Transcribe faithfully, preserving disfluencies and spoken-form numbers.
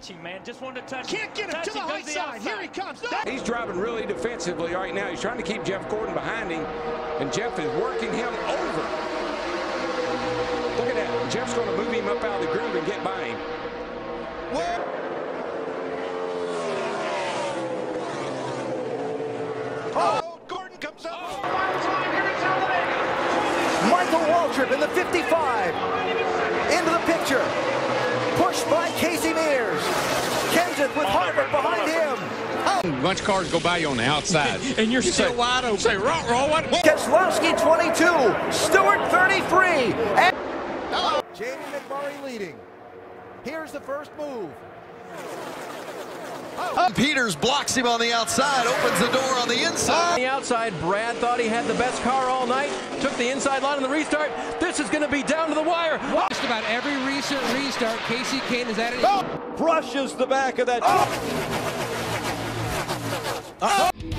touch him, man. Just wanted to touch him. Can't get him to the high side. Here he comes. No. He's driving really defensively right now. He's trying to keep Jeff Gordon behind him, and Jeff is working him over. Look at that. Jeff's going to move him up out of the groove and get by him. Whoa. Oh, Gordon comes up. Michael Waltrip in the fifty-five. Into the picture. Pushed by Casey Mears. Kenseth with Harvick behind him. Oh. A bunch of cars go by you on the outside. And you're you still say, wide open. Say, roll, roll, what? Keselowski twenty-two. Stewart thirty-three. And oh. Jamie McMurray leading. Here's the first move. Oh. Peters blocks him on the outside, opens the door on the inside. On the outside, Brad thought he had the best car all night, took the inside line on the restart. This is going to be down to the wire. Just about every recent restart, Casey Kane has added. Oh. Brushes the back of that. Oh. Oh.